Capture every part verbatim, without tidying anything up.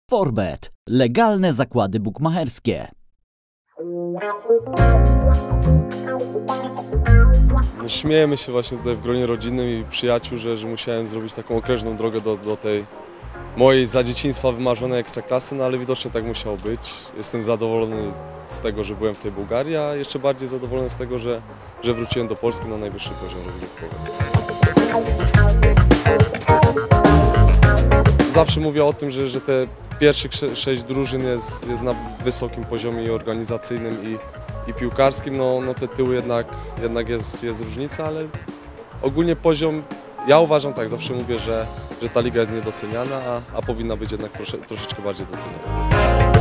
Forbet. Legalne zakłady bukmacherskie. Śmiejemy się właśnie tutaj w gronie rodzinnym i przyjaciół, że, że musiałem zrobić taką okrężną drogę do, do tej mojej za dzieciństwa wymarzonej ekstraklasy, no ale widocznie tak musiało być. Jestem zadowolony z tego, że byłem w tej Bułgarii, a jeszcze bardziej zadowolony z tego, że, że wróciłem do Polski na najwyższy poziom rozgrywkowy. Zawsze mówię o tym, że, że te pierwszych sześć drużyn jest, jest na wysokim poziomie i organizacyjnym i, i piłkarskim. No, no te tyły jednak, jednak jest, jest różnica, ale ogólnie poziom, ja uważam tak, zawsze mówię, że, że ta liga jest niedoceniana, a, a powinna być jednak trosze, troszeczkę bardziej doceniana.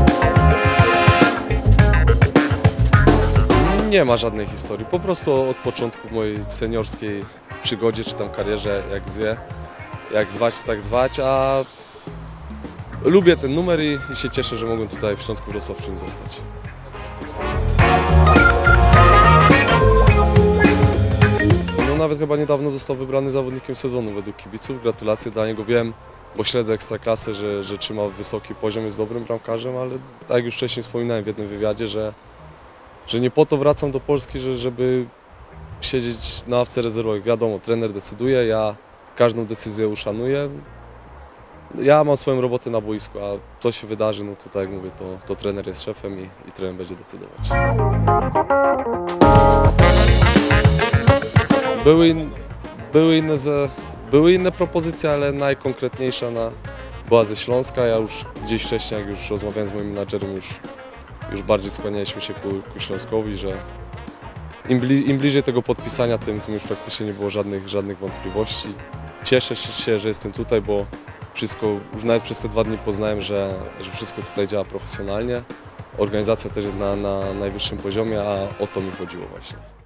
Nie ma żadnej historii, po prostu od początku mojej seniorskiej przygodzie czy tam karierze, jak zwie, jak zwać, tak zwać, a lubię ten numer i, i się cieszę, że mogłem tutaj w Śląsku Wrocławskim zostać. No nawet chyba niedawno został wybrany zawodnikiem sezonu według kibiców. Gratulacje dla niego, wiem, bo śledzę Ekstraklasę, że, że trzyma wysoki poziom, jest dobrym bramkarzem, ale tak jak już wcześniej wspominałem w jednym wywiadzie, że, że nie po to wracam do Polski, że, żeby siedzieć na ławce rezerwowej. Wiadomo, trener decyduje, ja każdą decyzję uszanuję. Ja mam swoją robotę na boisku, a to się wydarzy, no to tak jak mówię, to, to trener jest szefem i, i trener będzie decydować. Były, in, były, inne ze, były inne propozycje, ale najkonkretniejsza na, była ze Śląska. Ja już gdzieś wcześniej, jak już rozmawiałem z moim menadżerem, już, już bardziej skłanialiśmy się ku, ku Śląskowi, że im, bli, im bliżej tego podpisania, tym, tym już praktycznie nie było żadnych, żadnych wątpliwości. Cieszę się, że jestem tutaj, bo wszystko, już nawet przez te dwa dni poznałem, że, że wszystko tutaj działa profesjonalnie. Organizacja też jest na, na najwyższym poziomie, a o to mi chodziło właśnie.